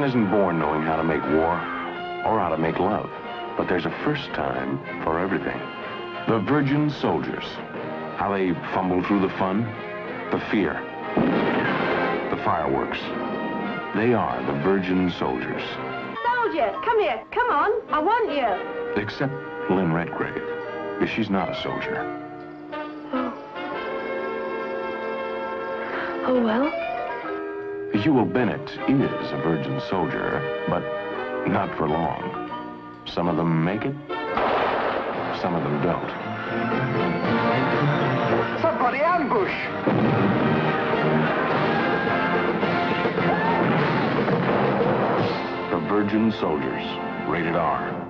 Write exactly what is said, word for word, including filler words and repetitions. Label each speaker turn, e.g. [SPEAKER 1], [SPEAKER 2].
[SPEAKER 1] isn't born knowing how to make war or how to make love, but there's a first time for everything. The Virgin Soldiers. How they fumble through the fun, the fear, the fireworks. They are the Virgin Soldiers.
[SPEAKER 2] Soldier, come here. Come on. I want you.
[SPEAKER 1] Except Lynn Redgrave. She's not a soldier.
[SPEAKER 2] Oh. Oh, well.
[SPEAKER 1] Huel Bennett is a Virgin Soldier, but not for long. Some of them make it, some of them don't.
[SPEAKER 3] Somebody ambush!
[SPEAKER 1] The Virgin Soldiers, rated R.